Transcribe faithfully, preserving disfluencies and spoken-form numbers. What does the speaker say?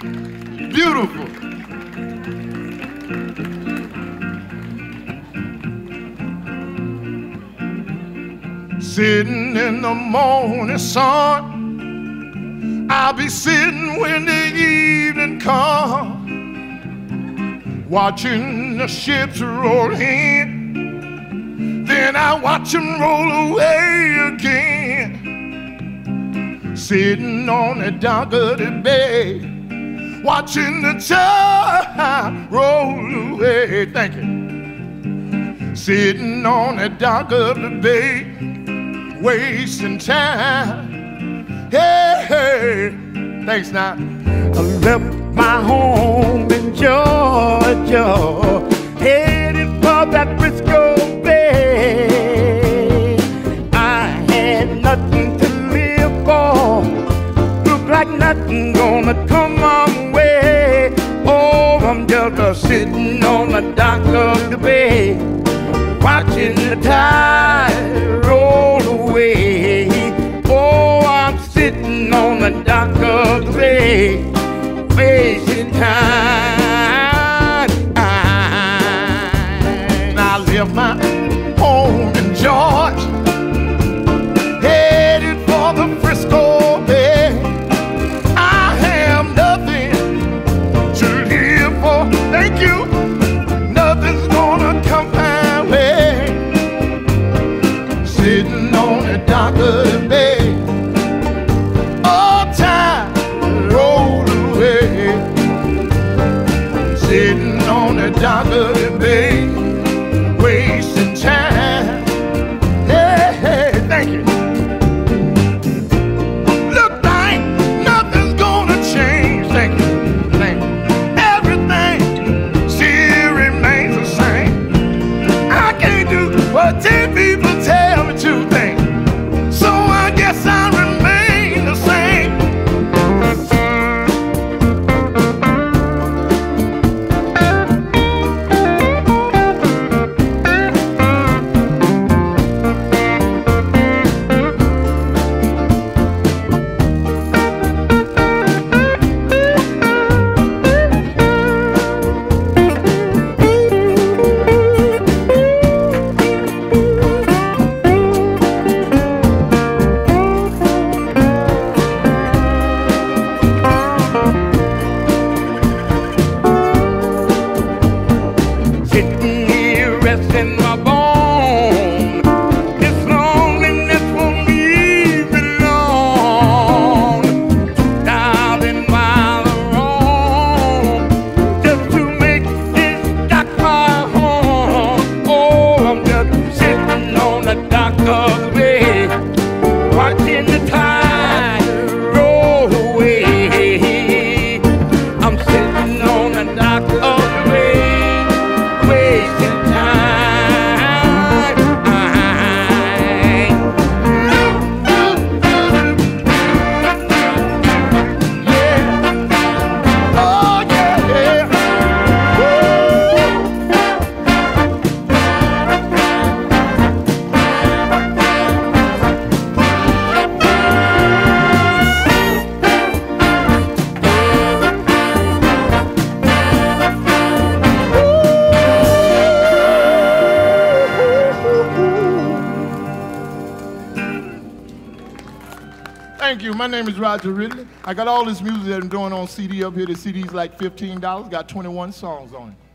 Beautiful. Sitting in the morning sun, I'll be sitting when the evening comes, watching the ships roll in, then I watch them roll away again. Sitting on the dock of the bay, watching the tide roll away. Thank you. Sitting on the dock of the bay, wasting time. Hey, hey. Thanks now. I left my home in Georgia, headed for that Frisco Bay. I had nothing to live for, look like nothing gonna come my way. Oh, I'm just uh, sitting on the dock of the bay, watching the tide roll away. Oh, I'm sitting on the dock of the bay, wasting time. I left my home in Georgia, headed for the Frisco Bay. I have nothing to live for. Thank you. Nothing's gonna come my way. Sitting on the dock of the bay, all time roll away. Sitting on the dock of the bay, wasting time. Hey, hey, thank you. Look like nothing's gonna change. Thank you, thank you. Everything still remains the same. I can't do what ten people tell me to think, so I guess I remain the same. Thank you. My name is Roger Ridley. I got all this music that I'm doing on C D up here. The C D's like fifteen dollars. Got twenty-one songs on it.